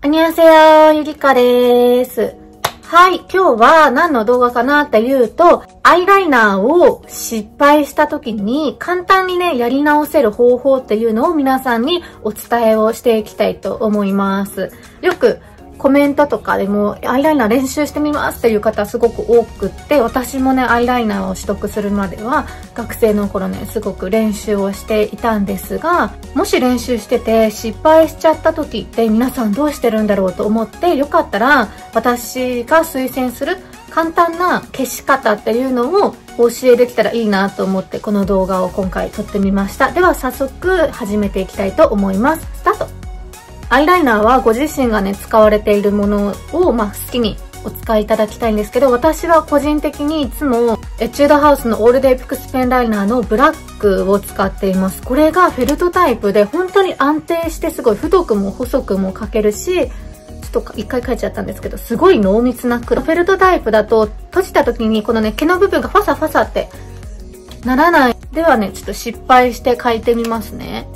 こんにちは、ゆりかです。はい、今日は何の動画かなっていうと、アイライナーを失敗した時に簡単にね、やり直せる方法っていうのを皆さんにお伝えをしていきたいと思います。よくコメントとかでもアイライナー練習してみますっていう方すごく多くって、私もね、アイライナーを取得するまでは学生の頃ね、すごく練習をしていたんですが、もし練習してて失敗しちゃった時って皆さんどうしてるんだろうと思って、よかったら私が推薦する簡単な消し方っていうのをお教えできたらいいなと思って、この動画を今回撮ってみました。では早速始めていきたいと思います。スタート。アイライナーはご自身がね、使われているものを、好きにお使いいただきたいんですけど、私は個人的にいつもエチュードハウスのオールデイピクスペンライナーのブラックを使っています。これがフェルトタイプで本当に安定して、すごい太くも細くも描けるし、ちょっと一回描いちゃったんですけど、すごい濃密な黒。フェルトタイプだと閉じた時にこのね、毛の部分がファサファサってならない。ではね、ちょっと失敗して描いてみますね。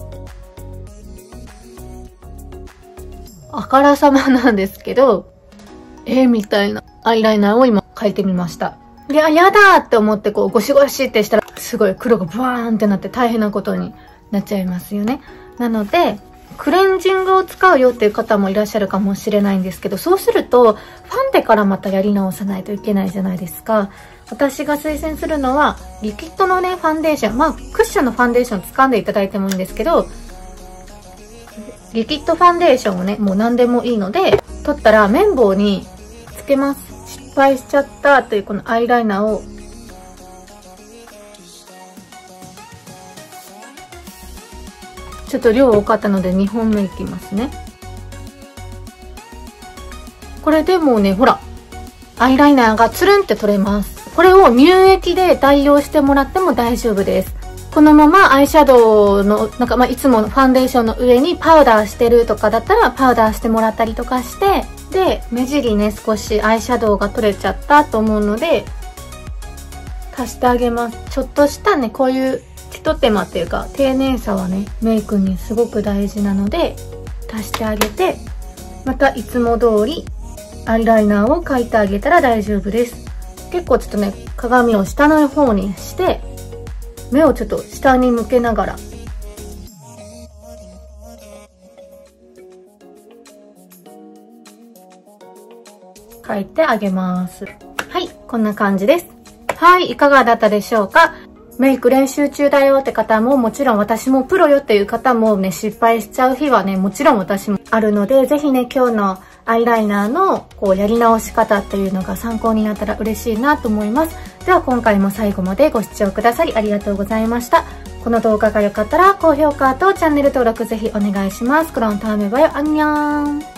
あからさまなんですけど、みたいなアイライナーを今描いてみました。で、やだって思ってこうゴシゴシってしたら、すごい黒がブワーンってなって大変なことになっちゃいますよね。なので、クレンジングを使うよっていう方もいらっしゃるかもしれないんですけど、そうすると、ファンデからまたやり直さないといけないじゃないですか。私が推薦するのは、リキッドのね、ファンデーション。クッションのファンデーション掴んでいただいてもいいんですけど、リキッドファンデーションをね、もう何でもいいので、取ったら綿棒につけます。失敗しちゃったというこのアイライナーを、ちょっと量多かったので2本目いきますね。これでもうね、ほら、アイライナーがつるんって取れます。これを乳液で代用してもらっても大丈夫です。このままアイシャドウの、いつものファンデーションの上にパウダーしてるとかだったら、パウダーしてもらったりとかして、で、目尻ね、少しアイシャドウが取れちゃったと思うので、足してあげます。ちょっとしたね、こういう一手間っていうか、丁寧さはね、メイクにすごく大事なので、足してあげて、またいつも通り、アイライナーを描いてあげたら大丈夫です。結構ちょっとね、鏡を下の方にして、目をちょっと下に向けながら描いてあげます。はい、こんな感じです。はい、いかがだったでしょうか？メイク練習中だよって方も、もちろん私もプロよっていう方もね、失敗しちゃう日はね、もちろん私もあるので、ぜひね、今日のアイライナーのこうやり直し方っていうのが参考になったら嬉しいなと思います。では今回も最後までご視聴くださりありがとうございました。この動画が良かったら高評価とチャンネル登録ぜひお願いします。그럼 다음에 봐요。안녕。